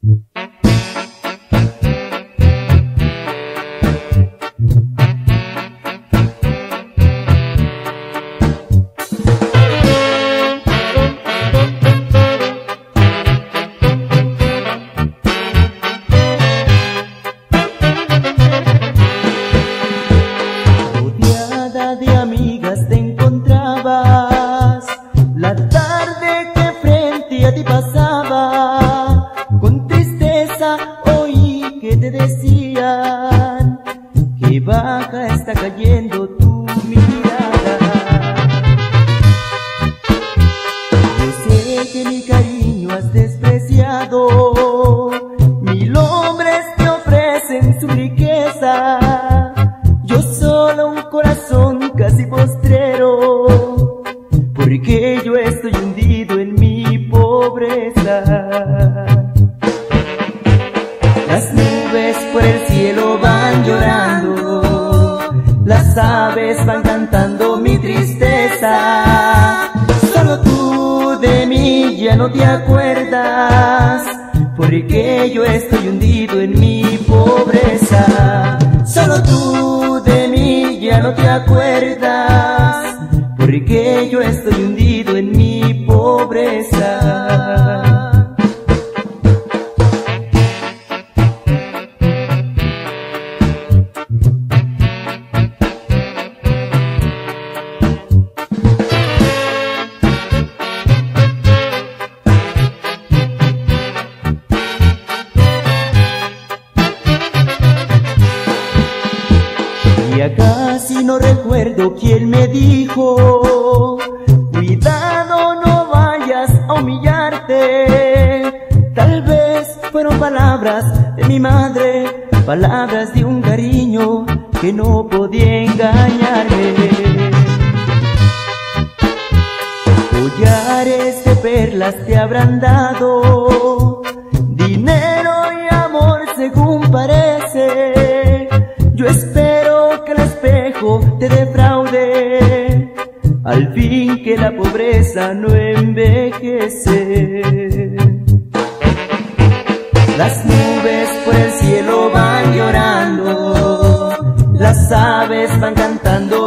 Rodeada de amigas te encontrabas, la tarde que frente a ti pasaba, con tristeza oí que te decían que baja está cayendo tu mirada. Yo sé que mi cariño has despreciado, 1000 hombres te ofrecen su riqueza, yo solo un corazón casi postrero, porque yo estoy hundido en mi pobreza. Las nubes por el cielo van llorando, las aves van cantando mi tristeza. Solo tú de mí ya no te acuerdas, porque yo estoy hundido en mi pobreza. Solo tú de mí ya no te acuerdas, porque yo estoy hundido en mi pobreza. Ya casi no recuerdo quién me dijo, cuidado no vayas a humillarte. Tal vez fueron palabras de mi madre, palabras de un cariño que no podía engañarme. Collares de perlas te habrán dado, dinero y amor según parece. Yo espero que el espejo te defraude, al fin que la pobreza no envejece. Las nubes por el cielo van llorando, las aves van cantando